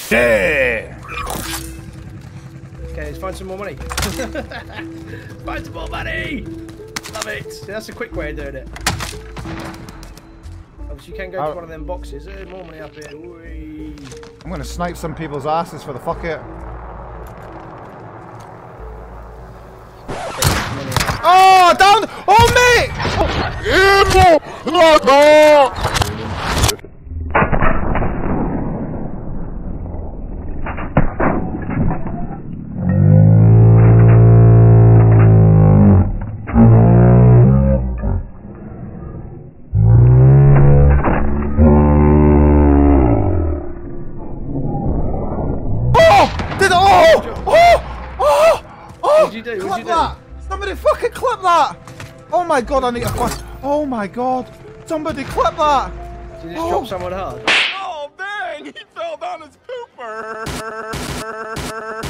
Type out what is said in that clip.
Yeah! Okay, let's find some more money. Find some more money! Love it! See, that's a quick way of doing it. Obviously, you can go to one of them boxes. There's more money up here. Whee. I'm gonna snipe some people's asses for the fuck it. Oh, down! Oh, mate! What'd you do? What'd you do? Somebody fucking clip that! Oh my god, I need a flash. Oh my god. Somebody clip that! Did you just drop someone hard? Oh dang, he fell down his pooper!